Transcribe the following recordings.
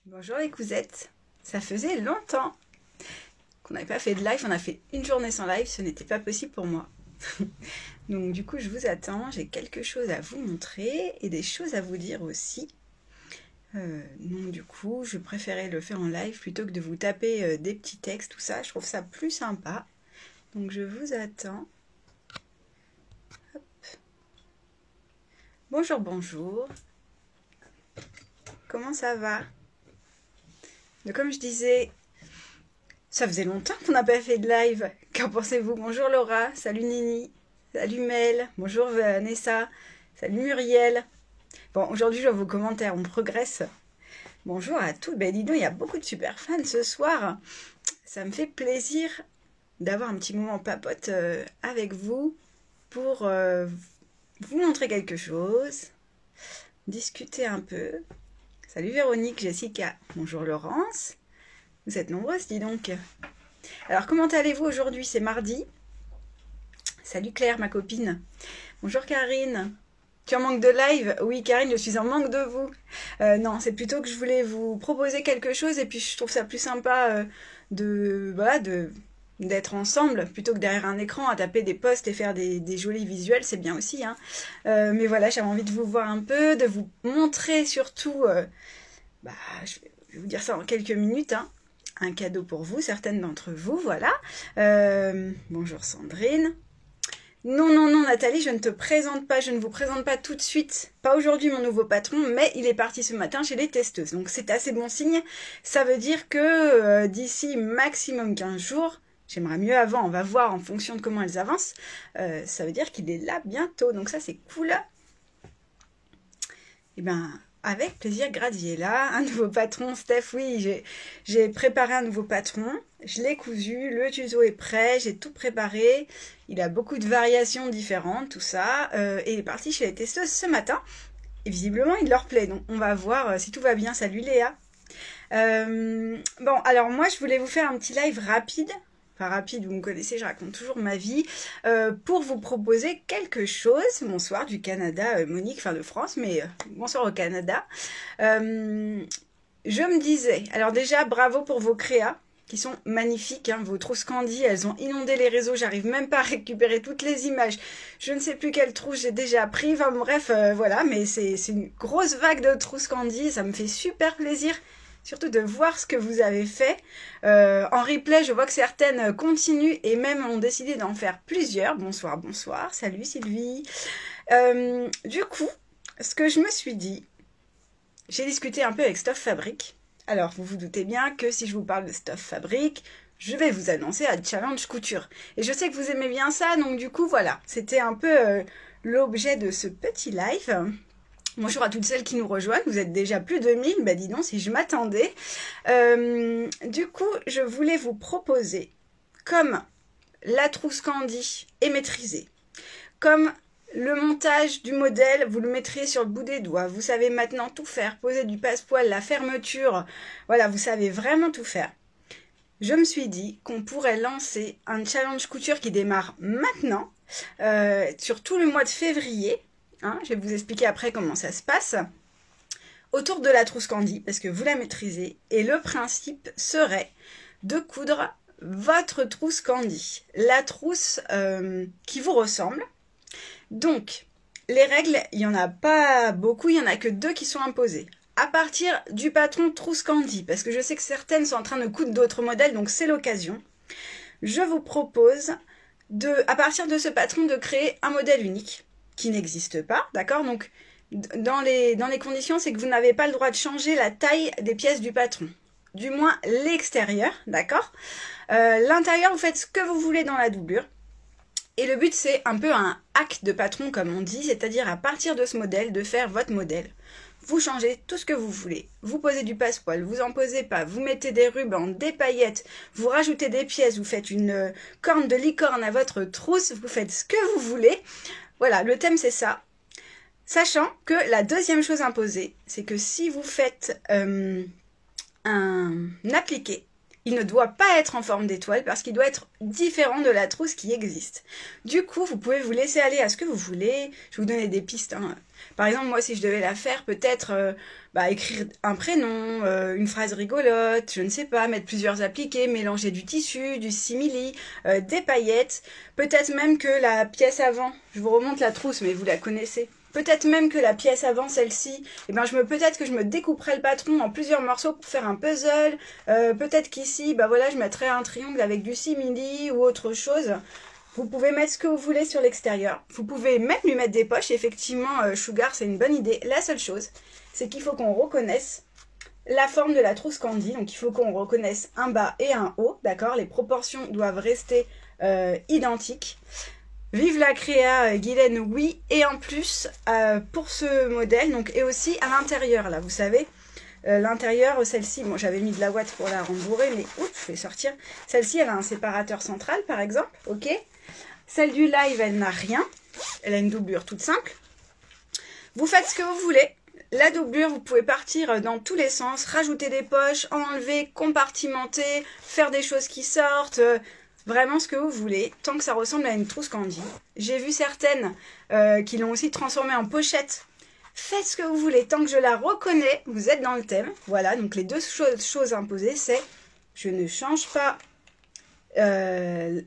Bonjour les cousettes, ça faisait longtemps qu'on n'avait pas fait de live, on a fait une journée sans live, ce n'était pas possible pour moi. Donc du coup je vous attends, j'ai quelque chose à vous montrer et des choses à vous dire aussi. Donc du coup je préférais le faire en live plutôt que de vous taper des petits textes, tout ça, je trouve ça plus sympa. Donc je vous attends. Hop. Bonjour, bonjour. Comment ça va? Donc, comme je disais, ça faisait longtemps qu'on n'a pas fait de live. Qu'en pensez-vous? Bonjour Laura, salut Nini, salut Mel, bonjour Vanessa, salut Muriel. Bon, aujourd'hui je vois vos commentaires, on progresse. Bonjour à tous. Ben dis donc, il y a beaucoup de super fans ce soir. Ça me fait plaisir d'avoir un petit moment papote avec vous pour vous montrer quelque chose, discuter un peu. Salut Véronique, Jessica, bonjour Laurence. Vous êtes nombreuses, dis donc. Alors, comment allez-vous aujourd'hui? C'est mardi. Salut Claire, ma copine. Bonjour Karine. Tu en manques de live? Oui, Karine, je suis en manque de vous. Non, c'est plutôt que je voulais vous proposer quelque chose et puis je trouve ça plus sympa d'être ensemble plutôt que derrière un écran à taper des posts et faire des jolis visuels, c'est bien aussi. Hein. Mais voilà, j'avais envie de vous voir un peu, de vous montrer surtout, je vais vous dire ça en quelques minutes, hein. Un cadeau pour vous, certaines d'entre vous, voilà. Bonjour Sandrine. Non, non, non, Nathalie, je ne te présente pas, je ne vous présente pas tout de suite. Pas aujourd'hui mon nouveau patron, mais il est parti ce matin chez les testeuses. Donc c'est assez bon signe. Ça veut dire que d'ici maximum 15 jours, j'aimerais mieux avant, on va voir en fonction de comment elles avancent, ça veut dire qu'il est là bientôt. Donc ça c'est cool. Et ben, avec plaisir, Graziella, un nouveau patron. Steph, oui, j'ai préparé un nouveau patron. Je l'ai cousu, le tuto est prêt, j'ai tout préparé. Il a beaucoup de variations différentes, tout ça. Et il est parti chez les testeuses ce matin. Et visiblement, il leur plaît. Donc, on va voir si tout va bien. Salut Léa. Bon, alors moi, je voulais vous faire un petit live rapide. Enfin rapide, vous me connaissez, je raconte toujours ma vie, pour vous proposer quelque chose. Bonsoir du Canada, Monique, enfin de France, mais bonsoir au Canada. Je me disais, alors déjà, bravo pour vos créas, qui sont magnifiques, hein, vos trousses Candy, elles ont inondé les réseaux, j'arrive même pas à récupérer toutes les images. Je ne sais plus quelle trousse j'ai déjà pris, enfin bref, voilà, mais c'est une grosse vague de trousses Candy, ça me fait super plaisir. Surtout de voir ce que vous avez fait. En replay, je vois que certaines continuent et même ont décidé d'en faire plusieurs. Bonsoir, bonsoir. Salut Sylvie. Du coup, ce que je me suis dit, j'ai discuté un peu avec Stuff Fabric. Alors, vous vous doutez bien que si je vous parle de Stuff Fabric, je vais vous annoncer à Challenge Couture. Et je sais que vous aimez bien ça, donc du coup, voilà. C'était un peu l'objet de ce petit live. Bonjour à toutes celles qui nous rejoignent, vous êtes déjà plus de 1000, bah dis donc si je m'attendais. Du coup, je voulais vous proposer, comme la trousse Candy est maîtrisée, comme le montage du modèle, vous le mettrez sur le bout des doigts, vous savez maintenant tout faire, poser du passepoil, la fermeture, voilà, vous savez vraiment tout faire. Je me suis dit qu'on pourrait lancer un challenge couture qui démarre maintenant, sur tout le mois de février. Hein, je vais vous expliquer après comment ça se passe. Autour de la trousse Candy, parce que vous la maîtrisez. Et le principe serait de coudre votre trousse Candy. La trousse qui vous ressemble. Donc, les règles, il n'y en a pas beaucoup, il n'y en a que 2 qui sont imposées. À partir du patron trousse Candy, parce que je sais que certaines sont en train de coudre d'autres modèles, donc c'est l'occasion. Je vous propose, à partir de ce patron, de créer un modèle unique qui n'existe pas, d'accord? Donc, dans les conditions, c'est que vous n'avez pas le droit de changer la taille des pièces du patron. Du moins, l'extérieur, d'accord? L'intérieur, vous faites ce que vous voulez dans la doublure. Et le but, c'est un peu un hack de patron, comme on dit, c'est-à-dire à partir de ce modèle, de faire votre modèle. Vous changez tout ce que vous voulez. Vous posez du passepoil, vous en posez pas, vous mettez des rubans, des paillettes, vous rajoutez des pièces, vous faites une corne de licorne à votre trousse, vous faites ce que vous voulez. Voilà, le thème c'est ça. Sachant que la deuxième chose imposée, c'est que si vous faites un appliqué, il ne doit pas être en forme d'étoile parce qu'il doit être différent de la trousse qui existe. Du coup, vous pouvez vous laisser aller à ce que vous voulez. Je vais vous donner des pistes, hein. Par exemple, moi, si je devais la faire, peut-être écrire un prénom, une phrase rigolote, je ne sais pas, mettre plusieurs appliqués, mélanger du tissu, du simili, des paillettes. Peut-être même que la pièce avant, je vous remonte la trousse, mais vous la connaissez. Peut-être même que la pièce avant celle-ci, peut-être que je me découperais le patron en plusieurs morceaux pour faire un puzzle. Peut-être qu'ici, voilà, je mettrais un triangle avec du simili ou autre chose. Vous pouvez mettre ce que vous voulez sur l'extérieur. Vous pouvez même lui mettre des poches. Effectivement, Sugar, c'est une bonne idée. La seule chose, c'est qu'il faut qu'on reconnaisse la forme de la trousse Candy. Donc, il faut qu'on reconnaisse un bas et un haut. D'accord? Les proportions doivent rester identiques. Vive la créa, Guylaine, oui. Et en plus, pour ce modèle, donc, et aussi à l'intérieur, là, vous savez, l'intérieur, celle-ci, bon, j'avais mis de la ouate pour la rembourrer, mais oups, je vais sortir. Celle-ci, elle a un séparateur central, par exemple, ok. Celle du live, elle n'a rien. Elle a une doublure toute simple. Vous faites ce que vous voulez. La doublure, vous pouvez partir dans tous les sens, rajouter des poches, enlever, compartimenter, faire des choses qui sortent... Vraiment ce que vous voulez, tant que ça ressemble à une trousse Candy. J'ai vu certaines qui l'ont aussi transformée en pochette. Faites ce que vous voulez, tant que je la reconnais, vous êtes dans le thème. Voilà, donc les deux choses imposées, c'est je ne change pas la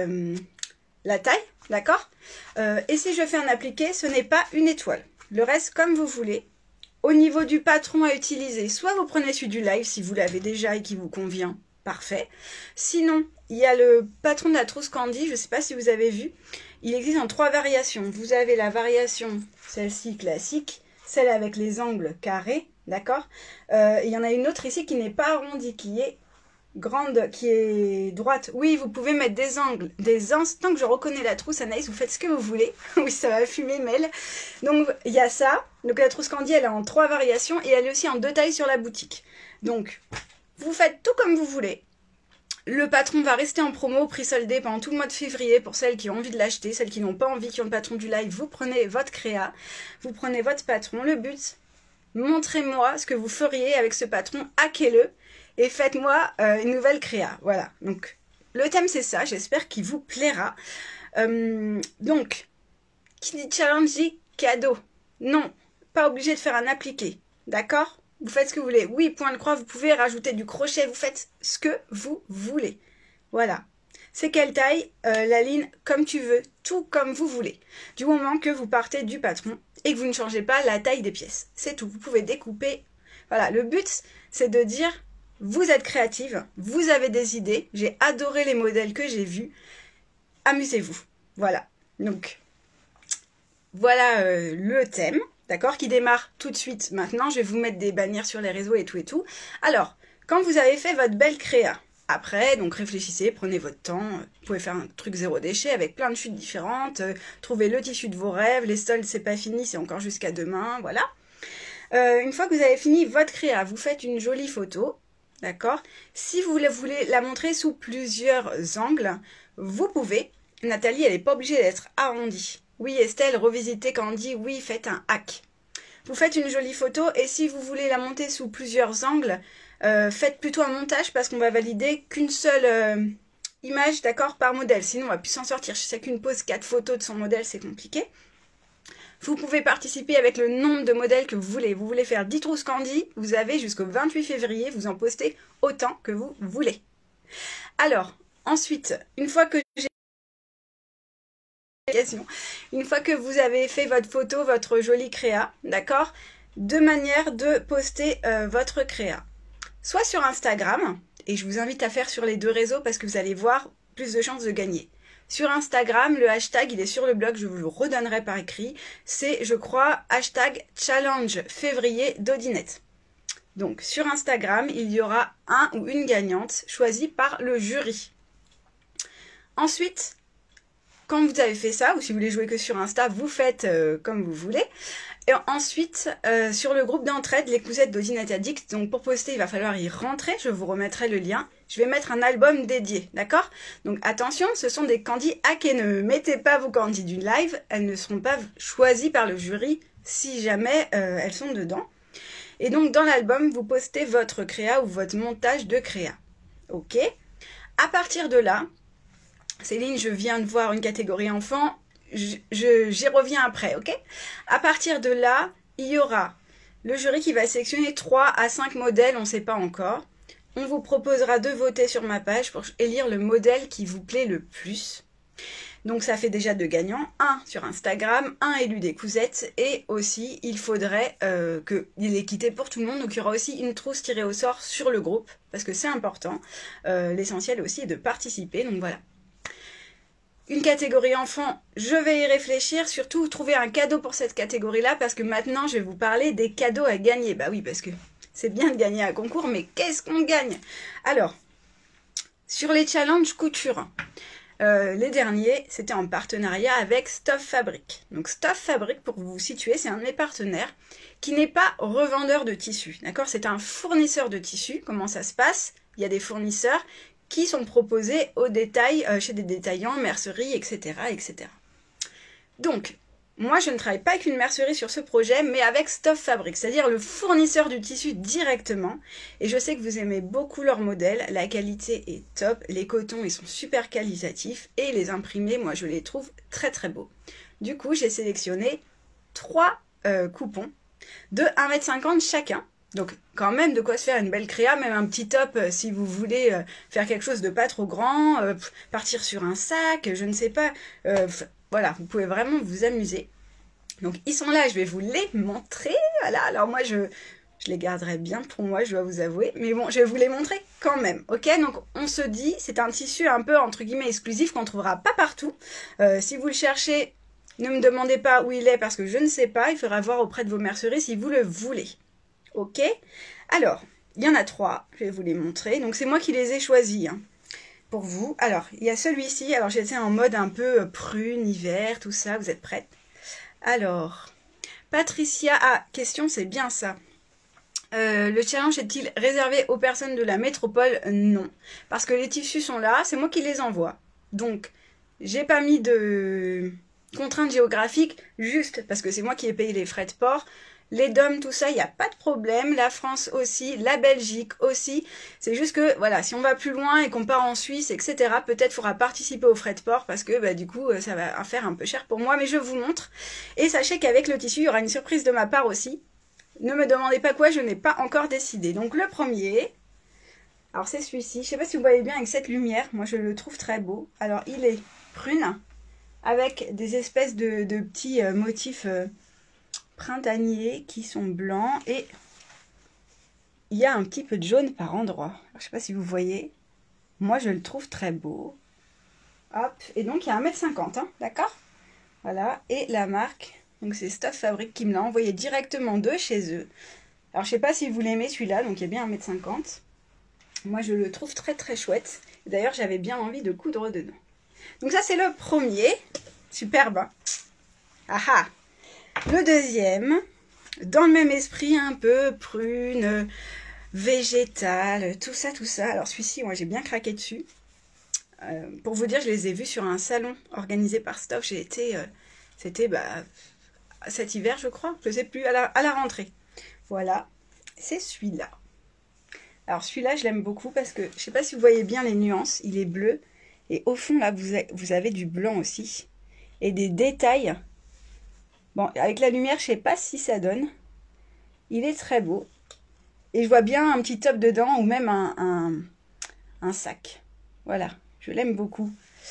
taille, d'accord? Et si je fais un appliqué, ce n'est pas une étoile. Le reste, comme vous voulez. Au niveau du patron à utiliser, soit vous prenez celui du live si vous l'avez déjà et qui vous convient. Parfait. Sinon, il y a le patron de la trousse Candy, je ne sais pas si vous avez vu. Il existe en 3 variations. Vous avez la variation, celle-ci classique, celle avec les angles carrés, d'accord? Il y en a une autre ici qui n'est pas arrondie, qui est grande, qui est droite. Oui, vous pouvez mettre des angles, tant que je reconnais la trousse, Anaïs, vous faites ce que vous voulez. Oui, ça va fumer, Mel. Donc, il y a ça. Donc, la trousse Candy, elle est en 3 variations et elle est aussi en 2 tailles sur la boutique. Donc, vous faites tout comme vous voulez. Le patron va rester en promo, prix soldé pendant tout le mois de février pour celles qui ont envie de l'acheter, celles qui n'ont pas envie, qui ont le patron du live. Vous prenez votre créa, vous prenez votre patron. Le but, montrez-moi ce que vous feriez avec ce patron, hackez-le et faites-moi une nouvelle créa. Voilà, donc le thème c'est ça, j'espère qu'il vous plaira. Donc, qui dit challenge dit cadeau. Non, pas obligé de faire un appliqué, d'accord ? Vous faites ce que vous voulez. Oui, point de croix, vous pouvez rajouter du crochet, vous faites ce que vous voulez. Voilà. C'est quelle taille? La ligne comme tu veux, tout comme vous voulez. Du moment que vous partez du patron et que vous ne changez pas la taille des pièces. C'est tout. Vous pouvez découper. Voilà. Le but, c'est de dire, vous êtes créative, vous avez des idées. J'ai adoré les modèles que j'ai vus. Amusez-vous. Voilà. Donc, voilà le thème. D'accord, qui démarre tout de suite maintenant. Je vais vous mettre des bannières sur les réseaux et tout et tout. Alors, quand vous avez fait votre belle créa, après, donc réfléchissez, prenez votre temps. Vous pouvez faire un truc zéro déchet avec plein de chutes différentes. Trouvez le tissu de vos rêves. Les soldes, c'est pas fini, c'est encore jusqu'à demain. Voilà. Une fois que vous avez fini votre créa, vous faites une jolie photo. D'accord. Si vous voulez la montrer sous plusieurs angles, vous pouvez. Nathalie, elle n'est pas obligée d'être arrondie. Oui, Estelle, revisitez Candy, oui, faites un hack. Vous faites une jolie photo et si vous voulez la monter sous plusieurs angles, faites plutôt un montage parce qu'on va valider qu'une seule image, d'accord, par modèle. Sinon, on va plus s'en sortir. Si chacune pose 4 photos de son modèle, c'est compliqué. Vous pouvez participer avec le nombre de modèles que vous voulez. Vous voulez faire 10 trousses Candy, vous avez jusqu'au 28 février, vous en postez autant que vous voulez. Alors, ensuite, une fois que vous avez fait votre photo, votre jolie créa, d'accord, 2 manières de poster votre créa. Soit sur Instagram, et je vous invite à faire sur les 2 réseaux parce que vous allez voir plus de chances de gagner. Sur Instagram, le hashtag, il est sur le blog, je vous le redonnerai par écrit. C'est, je crois, hashtag challenge février d'Audinette. Donc, sur Instagram, il y aura un ou une gagnante choisie par le jury. Ensuite, quand vous avez fait ça, ou si vous voulez jouer que sur Insta, vous faites comme vous voulez. Et ensuite, sur le groupe d'entraide, les cousettes d'Audinette Addict, donc pour poster, il va falloir y rentrer, je vous remettrai le lien. Je vais mettre un album dédié, d'accord? Donc attention, ce sont des candies hack et ne mettez pas vos candies du live, elles ne seront pas choisies par le jury si jamais elles sont dedans. Et donc dans l'album, vous postez votre créa ou votre montage de créa. Ok. À partir de là, Céline, je viens de voir une catégorie enfant, j'y reviens après, ok? À partir de là, il y aura le jury qui va sélectionner 3 à 5 modèles, on ne sait pas encore. On vous proposera de voter sur ma page pour élire le modèle qui vous plaît le plus. Donc ça fait déjà 2 gagnants, un sur Instagram, un élu des Cousettes, et aussi il faudrait qu'il y ait l'équité pour tout le monde, donc il y aura aussi une trousse tirée au sort sur le groupe, parce que c'est important. L'essentiel aussi est de participer, donc voilà. Une catégorie enfant, je vais y réfléchir, surtout trouver un cadeau pour cette catégorie-là, parce que maintenant je vais vous parler des cadeaux à gagner. Bah oui, parce que c'est bien de gagner un concours, mais qu'est-ce qu'on gagne? Alors, sur les challenges couture, les derniers, c'était en partenariat avec Stuff Fabric. Donc Stuff Fabric, pour vous situer, c'est un de mes partenaires qui n'est pas revendeur de tissus. D'accord? C'est un fournisseur de tissus. Comment ça se passe? Il y a des fournisseurs qui sont proposés au détail, chez des détaillants, merceries, etc., etc. Donc, moi, je ne travaille pas avec une mercerie sur ce projet, mais avec Stuff Fabric, c'est-à-dire le fournisseur du tissu directement. Et je sais que vous aimez beaucoup leurs modèles, la qualité est top, les cotons, ils sont super qualitatifs, et les imprimés, moi, je les trouve très très beaux. Du coup, j'ai sélectionné 3 coupons de 1,50 m chacun. Donc, quand même de quoi se faire une belle créa, même un petit top si vous voulez faire quelque chose de pas trop grand, partir sur un sac, je ne sais pas. Voilà, vous pouvez vraiment vous amuser. Donc, ils sont là, je vais vous les montrer. Voilà, alors moi, je les garderai bien pour moi, je dois vous avouer. Mais bon, je vais vous les montrer quand même, ok? Donc, on se dit, c'est un tissu un peu, entre guillemets, exclusif qu'on ne trouvera pas partout. Si vous le cherchez, ne me demandez pas où il est parce que je ne sais pas. Il faudra voir auprès de vos merceries si vous le voulez. Ok, alors, il y en a 3, je vais vous les montrer. Donc, c'est moi qui les ai choisis hein, pour vous. Alors, il y a celui-ci. Alors, j'étais en mode un peu prune, hiver, tout ça. Vous êtes prêtes? Alors, Patricia, question, c'est bien ça. Le challenge est-il réservé aux personnes de la métropole? Non, parce que les tissus sont là, c'est moi qui les envoie. Donc, j'ai pas mis de contraintes géographiques, juste parce que c'est moi qui ai payé les frais de port. Les DOM, tout ça, il n'y a pas de problème. La France aussi, la Belgique aussi. C'est juste que, voilà, si on va plus loin et qu'on part en Suisse, etc., peut-être faudra participer aux frais de port parce que, bah, du coup, ça va faire un peu cher pour moi. Mais je vous montre. Et sachez qu'avec le tissu, il y aura une surprise de ma part aussi. Ne me demandez pas quoi, je n'ai pas encore décidé. Donc, le premier, alors c'est celui-ci. Je ne sais pas si vous voyez bien avec cette lumière. Moi, je le trouve très beau. Alors, il est prune avec des espèces de petits motifs... printaniers qui sont blancs et il y a un petit peu de jaune par endroit. Je ne sais pas si vous voyez. Moi, je le trouve très beau. Hop. Et donc, il y a 1,50 m, hein, d'accord? Voilà. Et la marque, donc c'est Stuff Fabric qui me l'a envoyé directement de chez eux. Alors, je ne sais pas si vous l'aimez celui-là, donc il y a bien 1,50 m. Moi, je le trouve très très chouette. D'ailleurs, j'avais bien envie de coudre dedans. Donc ça, c'est le premier. Superbe. Hein. Ah ah. Le deuxième, dans le même esprit, un peu prune, végétale, tout ça, tout ça. Alors celui-ci, moi j'ai bien craqué dessus. Pour vous dire, je les ai vus sur un salon organisé par Stuff. J'ai été, c'était cet hiver, je crois, je ne sais plus, à la rentrée. Voilà, c'est celui-là. Alors celui-là, je l'aime beaucoup parce que, je ne sais pas si vous voyez bien les nuances, il est bleu. Et au fond, là, vous avez du blanc aussi. Et des détails. Bon, avec la lumière, je ne sais pas si ça donne. Il est très beau. Et je vois bien un petit top dedans ou même un sac. Voilà, je l'aime beaucoup.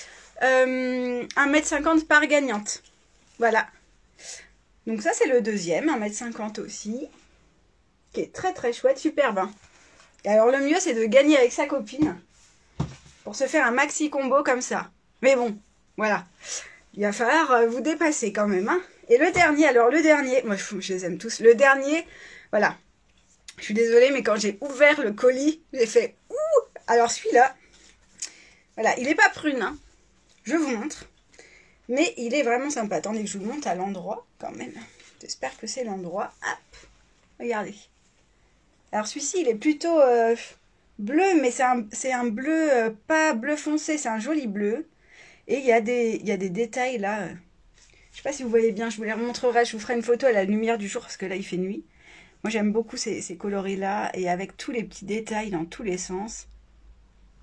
1,50 m par gagnante. Voilà. Donc ça, c'est le deuxième, 1,50 m aussi. Qui est très très chouette, superbe. Hein. Et alors le mieux, c'est de gagner avec sa copine. Pour se faire un maxi combo comme ça. Mais bon, voilà. Il va falloir vous dépasser quand même, hein. Et le dernier, alors le dernier, moi je les aime tous, le dernier, voilà, je suis désolée, mais quand j'ai ouvert le colis, j'ai fait « Ouh !» Alors celui-là, voilà, il n'est pas prune, hein, je vous montre, mais il est vraiment sympa. Attendez que je vous montre à l'endroit, quand même, j'espère que c'est l'endroit, hop, regardez. Alors celui-ci, il est plutôt bleu, mais c'est un bleu, pas bleu foncé, c'est un joli bleu, et il y a des détails là, je ne sais pas si vous voyez bien, je vous les remontrerai, je vous ferai une photo à la lumière du jour parce que là il fait nuit. Moi j'aime beaucoup ces coloris là et avec tous les petits détails dans tous les sens.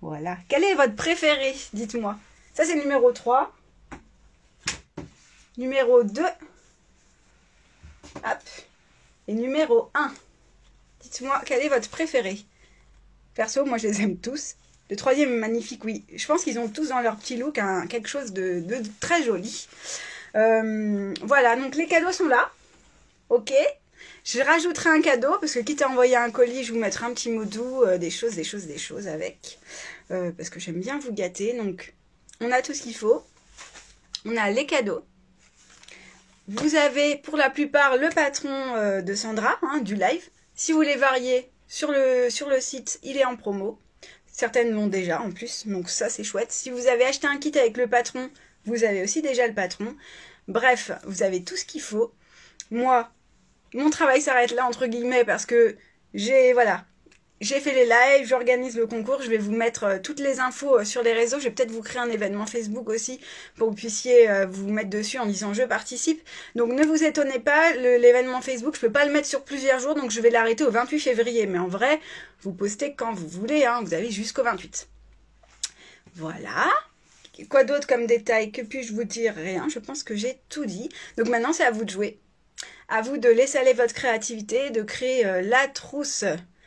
Voilà. Quel est votre préféré? Dites-moi. Ça, c'est le numéro 3. Numéro 2. Hop. Et numéro 1. Dites-moi, quel est votre préféré? Perso, moi, je les aime tous. Le troisième est magnifique, oui. Je pense qu'ils ont tous dans leur petit look quelque chose de très joli. Voilà, donc les cadeaux sont là. Ok. Je rajouterai un cadeau, parce que quitte à envoyer un colis, je vous mettrai un petit mot doux, des choses avec. Parce que j'aime bien vous gâter. Donc, on a tout ce qu'il faut. On a les cadeaux. Vous avez, pour la plupart, le patron de Sandra, hein, du live. Si vous voulez varier, sur le site, il est en promo. Certaines l'ont déjà, en plus. Donc ça, c'est chouette. Si vous avez acheté un kit avec le patron, vous avez aussi déjà le patron. Bref, vous avez tout ce qu'il faut. Moi, mon travail s'arrête là, entre guillemets, parce que j'ai fait les lives, j'organise le concours, je vais vous mettre toutes les infos sur les réseaux, je vais peut-être vous créer un événement Facebook aussi pour que vous puissiez vous mettre dessus en disant je participe. Donc ne vous étonnez pas, l'événement Facebook, je peux pas le mettre sur plusieurs jours, donc je vais l'arrêter au 28 février. Mais en vrai, vous postez quand vous voulez, hein, vous avez jusqu'au 28. Voilà. Quoi d'autre comme détail? Que puis-je vous dire? Rien, je pense que j'ai tout dit. Donc maintenant, c'est à vous de jouer. À vous de laisser aller votre créativité, de créer la trousse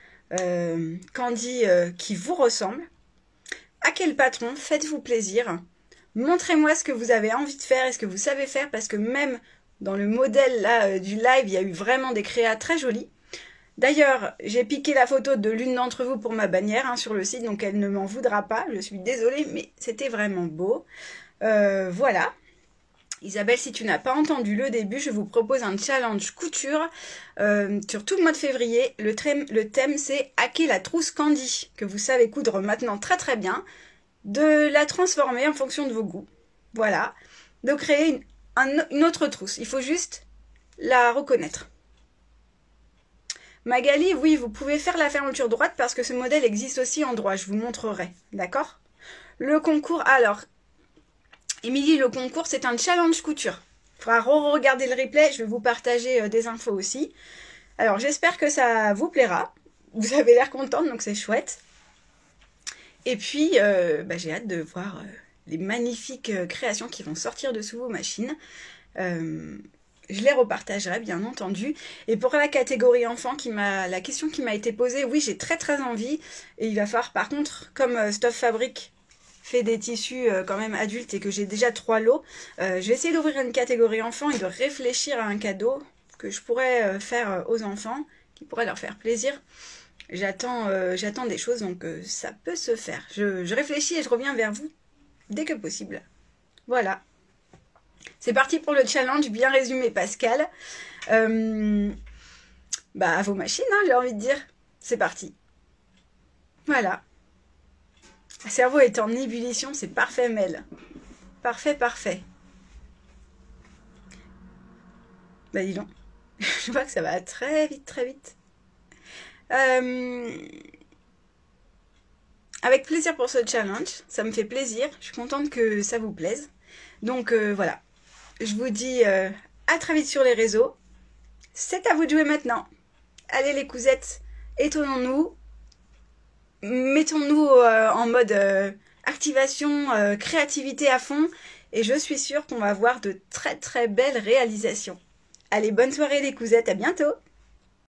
Candy qui vous ressemble. À quel patron? Faites-vous plaisir. Montrez-moi ce que vous avez envie de faire et ce que vous savez faire, parce que même dans le modèle là du live, il y a eu vraiment des créas très jolis. D'ailleurs, j'ai piqué la photo de l'une d'entre vous pour ma bannière hein, sur le site, donc elle ne m'en voudra pas. Je suis désolée, mais c'était vraiment beau. Voilà. Isabelle, si tu n'as pas entendu le début, je vous propose un challenge couture sur tout le mois de février. Le thème c'est hacker la trousse Candy, que vous savez coudre maintenant très très bien, de la transformer en fonction de vos goûts. Voilà, de créer une autre trousse. Il faut juste la reconnaître. Magali, oui, vous pouvez faire la fermeture droite parce que ce modèle existe aussi en droit. Je vous montrerai, d'accord? Le concours, alors... Émilie, le concours, c'est un challenge couture. Il faudra re-regarder le replay, je vais vous partager des infos aussi. Alors, j'espère que ça vous plaira. Vous avez l'air contente, donc c'est chouette. Et puis, j'ai hâte de voir les magnifiques créations qui vont sortir de sous vos machines. Je les repartagerai, bien entendu. Et pour la catégorie enfant, la question qui m'a été posée, oui, j'ai très très envie. Et il va falloir, par contre, comme Stuff Fabric fait des tissus quand même adultes et que j'ai déjà 3 lots, je vais essayer d'ouvrir une catégorie enfant et de réfléchir à un cadeau que je pourrais faire aux enfants, qui pourrait leur faire plaisir. J'attends des choses, donc ça peut se faire. Je réfléchis et je reviens vers vous dès que possible. Voilà. C'est parti pour le challenge, bien résumé Pascal. À vos machines, hein, j'ai envie de dire. C'est parti. Voilà. Le cerveau est en ébullition, c'est parfait Mel. Parfait, parfait. Bah dis donc, je vois que ça va très vite, très vite. Avec plaisir pour ce challenge, ça me fait plaisir. Je suis contente que ça vous plaise. Donc voilà, je vous dis à très vite sur les réseaux. C'est à vous de jouer maintenant. Allez les cousettes, étonnons-nous. Mettons-nous en mode activation, créativité à fond. Et je suis sûre qu'on va avoir de très très belles réalisations. Allez, bonne soirée les cousettes, à bientôt!